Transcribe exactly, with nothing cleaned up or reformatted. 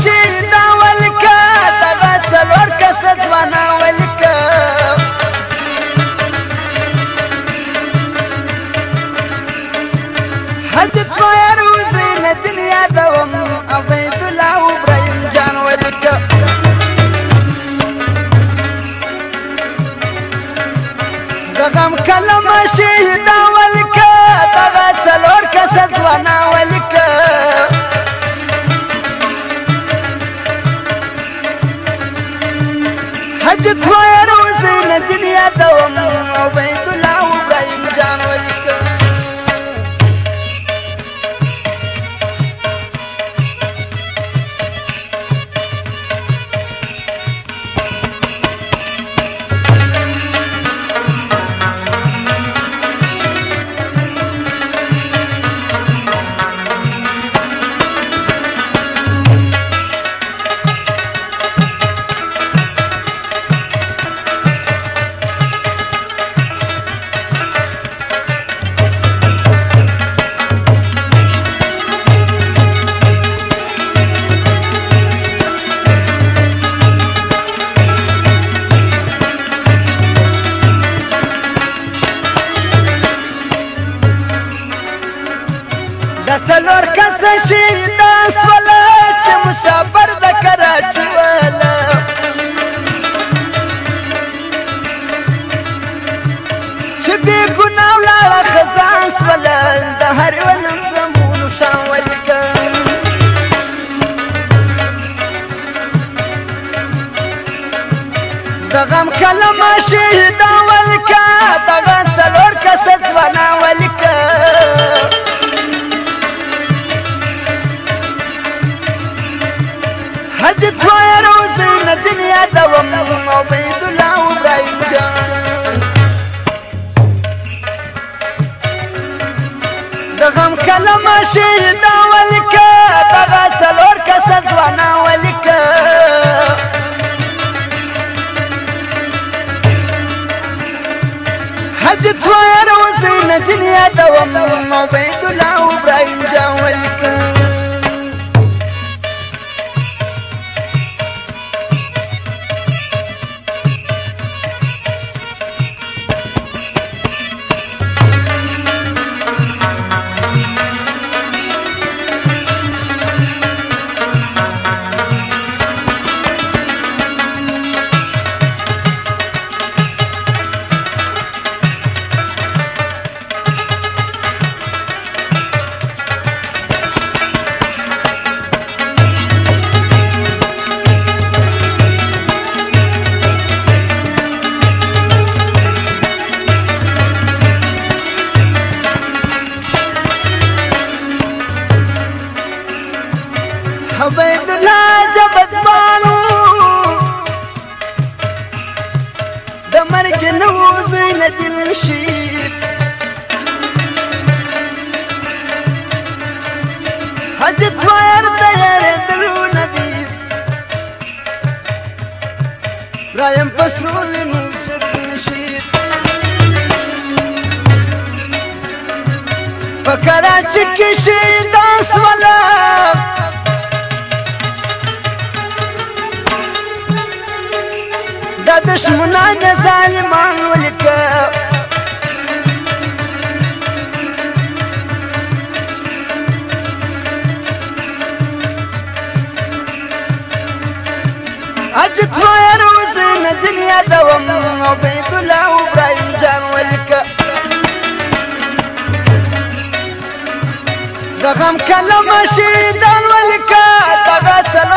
شهیدا ولکه دغه څلور کسه ځوانه ولکه حجت فایر وزین دنیا دوم عبیدالله ابراهیم جان ولکه دغم کلمه شهیدا ولکه دغه څلور کسه ځوانه ولکه حجت فایر وزین دنیا دوم عبیدالله ابراهیم جان ولکه د څلور کسه شهیدا سوله چې مسافر د کراچي واله چې بې ګناه ولاړه خزان سوله د هر یوه زمونو شان ولیکه د غم کلمه شهیدا ولکه دغه څلور کسه ځوانه ولکه حجت فایر وزین دنیا دوم عبیدالله ابراهیم جان د غم کلمه شهیدا ولکه دغه څلور کسه ځوانه ولکه حجت فایر وزین دنیا دوم عبیدالله ابراهیم جان ولکه عبیدالله جبت بانو د مرګ نه وزین دل شیب حجت فایر تیار دلونه دي رایم پسرو وینو سر شید په کراچي کې شهیدا سوله د دشمنان ظالمان ولکه حجت فایر وزین دنیا دوم عبیدالله ابراهیم جان ولکه د غم کلمه شهیدان ولکه دغه